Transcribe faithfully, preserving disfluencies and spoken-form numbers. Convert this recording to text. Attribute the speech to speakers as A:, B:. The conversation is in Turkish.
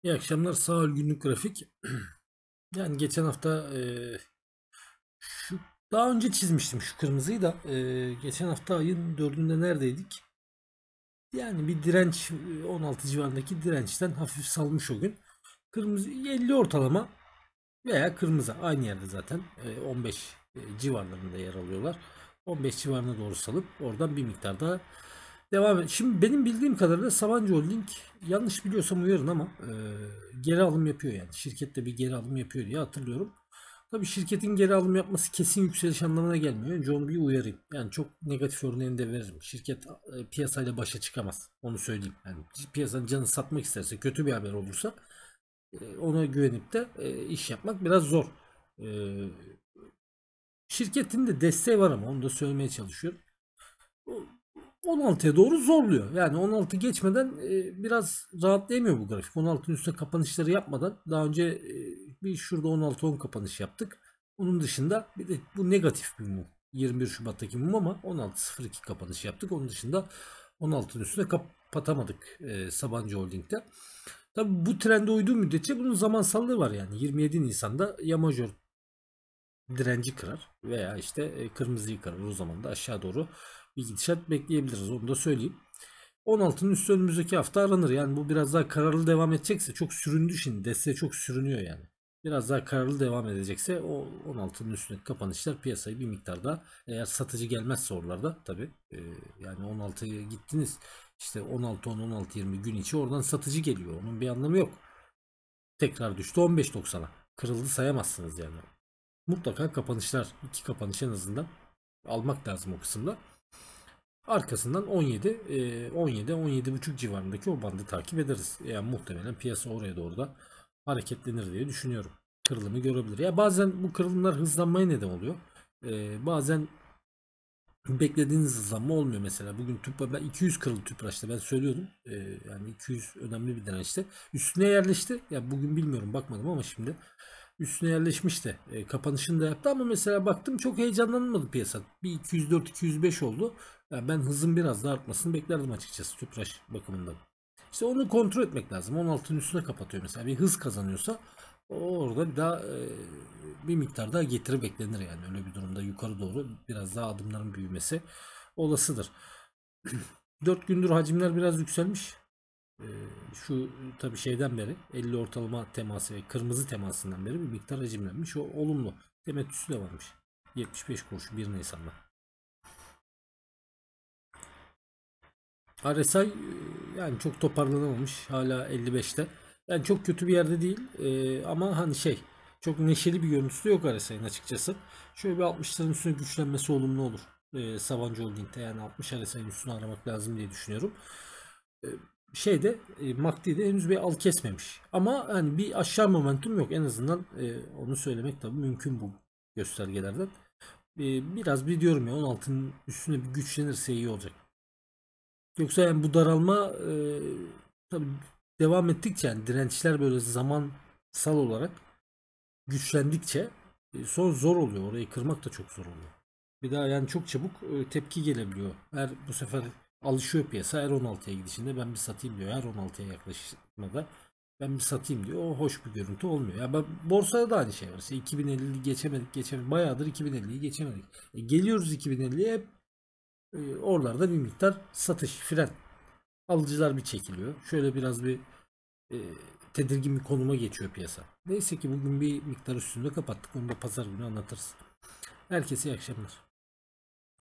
A: İyi akşamlar. Sağ ol günlük grafik. Yani geçen hafta e, şu daha önce çizmiştim şu kırmızıyı da e, geçen hafta ayın dördünde neredeydik? Yani bir direnç e, on altı civarındaki dirençten hafif salmış o gün. Kırmızı elli ortalama veya kırmızı aynı yerde zaten e, on beş e, civarlarında yer alıyorlar. on beş civarına doğru salıp oradan bir miktar daha devam et. Şimdi benim bildiğim kadarıyla Sabancı Holding, yanlış biliyorsam uyarın ama e, geri alım yapıyor yani. Şirkette bir geri alım yapıyor diye hatırlıyorum. Tabii şirketin geri alım yapması kesin yükseliş anlamına gelmiyor. Önce onu bir uyarayım. Yani çok negatif örneğini de veririm. Şirket e, piyasayla başa çıkamaz. Onu söyleyeyim. Yani piyasanın canını satmak isterse, kötü bir haber olursa e, ona güvenip de e, iş yapmak biraz zor. E, Şirketin de desteği var ama onu da söylemeye çalışıyorum. on altıya doğru zorluyor. Yani on altı geçmeden e, biraz rahatlayamıyor bu grafik. on altının üstüne kapanışları yapmadan daha önce e, bir şurada on altı on kapanış yaptık. Onun dışında bir de bu negatif bir mum. yirmi bir Şubat'taki mum ama on altı sıfır iki kapanış yaptık. Onun dışında on altının üstüne kapatamadık e, Sabancı Holding'de. Tabi bu trende uyduğu müddetçe bunun zamansallığı var yani. yirmi yedi Nisan'da ya major direnci kırar veya işte e, kırmızıyı kırar. O zaman da aşağı doğru bir gidişat bekleyebiliriz. Onu da söyleyeyim. on altının üstü önümüzdeki hafta aranır. Yani bu biraz daha kararlı devam edecekse, çok süründü şimdi. Desteği çok sürünüyor yani. Biraz daha kararlı devam edecekse o on altının üstündeki kapanışlar piyasayı bir miktar daha, eğer satıcı gelmezse oralarda tabi e, yani on altıya gittiniz işte on altı on on altı yirmi gün içi oradan satıcı geliyor. Onun bir anlamı yok. Tekrar düştü on beş doksana. Kırıldı sayamazsınız yani. Mutlaka kapanışlar, iki kapanış en azından almak lazım o kısımda. Arkasından on yedi, on yedi, on yedi buçuk civarındaki o bandı takip ederiz. Yani muhtemelen piyasa oraya doğru da hareketlenir diye düşünüyorum. Kırılımı görebilir. Ya bazen bu kırılımlar hızlanmaya neden oluyor. Ee, bazen beklediğiniz hızlanma olmuyor mesela. Bugün tüp, ben iki yüz kırıldı Tüpraş'ta, ben söylüyordum. Ee, yani iki yüz önemli bir dirençte. Üstüne yerleşti. Ya bugün bilmiyorum, bakmadım ama şimdi üstüne yerleşmişti. E, kapanışını da yaptı ama mesela baktım çok heyecanlanmadı piyasa. Bir iki yüz dört iki yüz beş oldu. Yani ben hızın biraz daha artmasını beklerdim açıkçası Tüpraş bakımından. İşte onu kontrol etmek lazım. on altının üstüne kapatıyor mesela. Bir hız kazanıyorsa orada bir daha e, bir miktar daha getiri beklenir yani. Öyle bir durumda yukarı doğru biraz daha adımların büyümesi olasıdır. dört gündür hacimler biraz yükselmiş. Ee, şu tabi şeyden beri elli ortalama teması ve kırmızı temasından beri bir miktar hacimlenmiş. O olumlu. Temettüsü de varmış. yetmiş beş kuruş bir Nisan'da. R S I e, yani çok toparlanamamış. Hala elli beşte. Yani çok kötü bir yerde değil. Ee, ama hani şey, çok neşeli bir görüntüsü yok R S I'nin açıkçası. Şöyle bir altmışların üstüne güçlenmesi olumlu olur. Ee, Sabancı Holding'de yani altmış R S I'nin üstüne aramak lazım diye düşünüyorum. Ee, şeyde e, M A C D'de henüz bir al kesmemiş. Ama hani bir aşağı momentum yok. En azından e, onu söylemek tabii mümkün bu göstergelerden. E, biraz bir diyorum ya, on altının üstüne bir güçlenirse iyi olacak. Yoksa yani bu daralma e, tabii devam ettikçe, yani dirençler böyle zamansal olarak güçlendikçe e, son zor oluyor. Orayı kırmak da çok zor oluyor. Bir daha yani çok çabuk e, tepki gelebiliyor. Her bu sefer alışıyor piyasa. Her on altıya gidişinde ben bir satayım diyor. Her on altıya yaklaşmada ben bir satayım diyor. O hoş bir görüntü olmuyor. Ya ben, borsada da aynı şey var. İşte iki bin elliyi geçemedik, geçemedik. Bayağıdır iki bin elliyi geçemedik. E, geliyoruz iki bin elliye, hep e, oralarda bir miktar satış, fren. Alıcılar bir çekiliyor. Şöyle biraz bir e, tedirgin bir konuma geçiyor piyasa. Neyse ki bugün bir miktar üstünde kapattık. Onu da pazar günü anlatırız. Herkese iyi akşamlar.